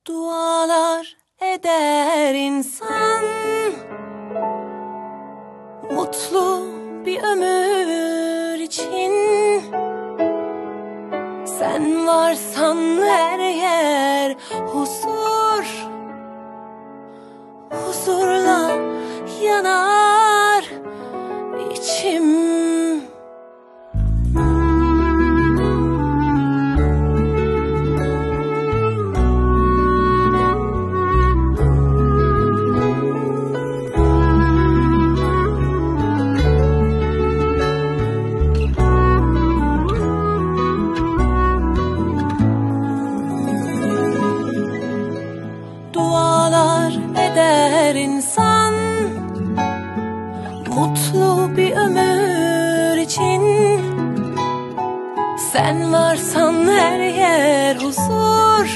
Dualar eder insan, mutlu bir ömür için. Sen varsan her yer huzur, huzurla yanar içim. Dualar eder insan, mutlu bir ömür için. Sen varsan her yer huzur,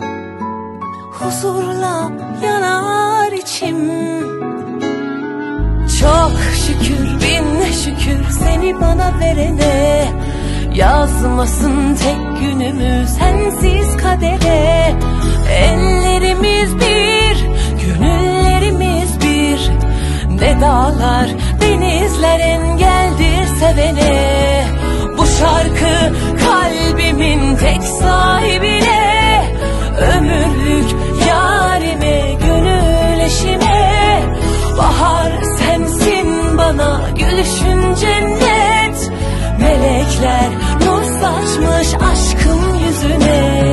huzurla yanar içim. Çok şükür, bin şükür seni bana verene. Yazmasın tek günümü sensiz kadere. Ellerimiz bir, gönüllerimiz bir. Ne dağlar, denizler engeldir sevene. Bu şarkı kalbimin tek sahibine, ömürlük yarime, gönül eşime. Bahar sensin bana, gülüşün cennet. Melekler nur saçmış aşkın yüzüne.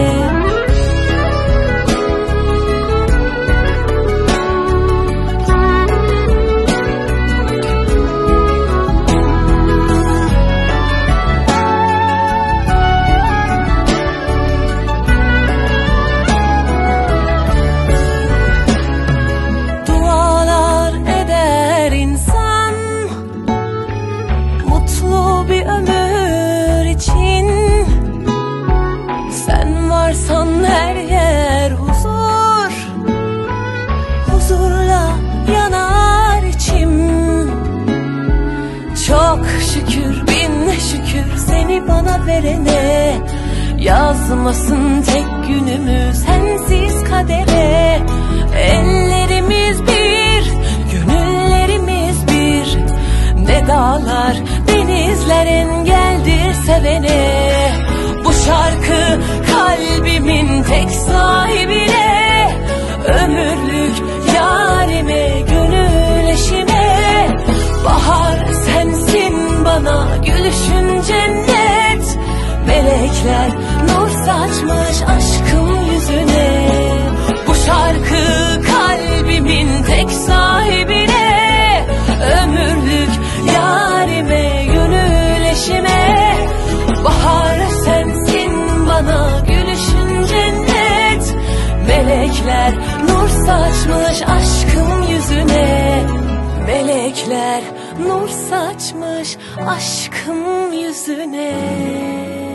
Dualar eder insan, mutlu bir ömür için. Sen varsan her yer huzur, huzurla yanar içim. Çok şükür, bin şükür seni bana verene. Yazmasın tek günümü sensiz kadere. Ellerimiz bir, gönüllerimiz bir. Ne dağlar, denizler engeldir sevene. Bu şarkı kalbimin tek sahibine, ömürlük yarime, gönül eşime. Bahar sensin bana, gülüşün cennet. Melekler nur saçmış aşkın yüzüne. Bu şarkı kalbimin tek sahibine, ömürlük yarime, gönül eşime. Bahar sensin bana, gülüşün cennet. Melekler nur saçmış aşkın yüzüne. Melekler nur saçmış aşkın yüzüne.